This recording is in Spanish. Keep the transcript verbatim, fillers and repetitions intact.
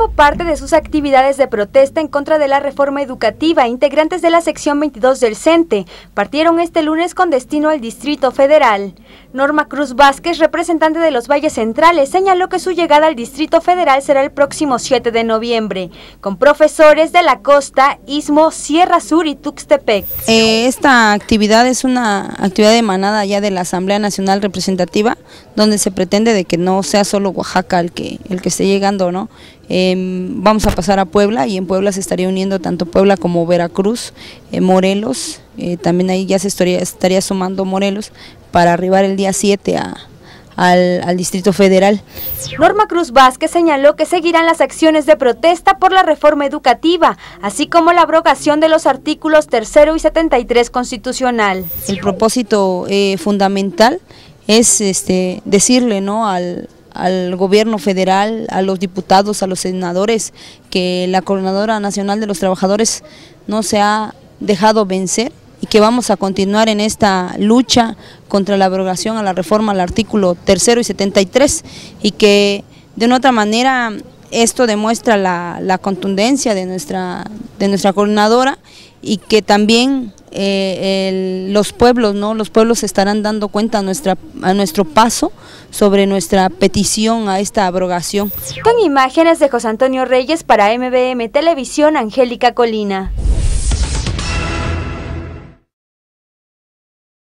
Como parte de sus actividades de protesta en contra de la reforma educativa, integrantes de la sección veintidós del CENTE partieron este lunes con destino al Distrito Federal. Norma Cruz Vázquez, representante de los Valles Centrales, señaló que su llegada al Distrito Federal será el próximo siete de noviembre, con profesores de la costa, Istmo, Sierra Sur y Tuxtepec. Eh, esta actividad es una actividad emanada ya de la Asamblea Nacional Representativa, donde se pretende de que no sea solo Oaxaca el que, el que esté llegando, ¿no? Eh, vamos a pasar a Puebla y en Puebla se estaría uniendo tanto Puebla como Veracruz, eh, Morelos, eh, también ahí ya se estaría, estaría sumando Morelos para arribar el día siete a, al, al Distrito Federal. Norma Cruz Vázquez señaló que seguirán las acciones de protesta por la reforma educativa, así como la abrogación de los artículos tercero y setenta y tres constitucional. El propósito eh, fundamental es este, decirle, ¿no?, al al gobierno federal, a los diputados, a los senadores, que la Coordinadora Nacional de los Trabajadores no se ha dejado vencer y que vamos a continuar en esta lucha contra la abrogación a la reforma al artículo tercero y setenta y tres, y que de una otra manera esto demuestra la, la contundencia de nuestra, de nuestra coordinadora, y que también eh, el, los pueblos, ¿no? Los pueblos se estarán dando cuenta a, nuestra, a nuestro paso sobre nuestra petición a esta abrogación. Con imágenes de José Antonio Reyes para M B M Televisión, Angélica Colina.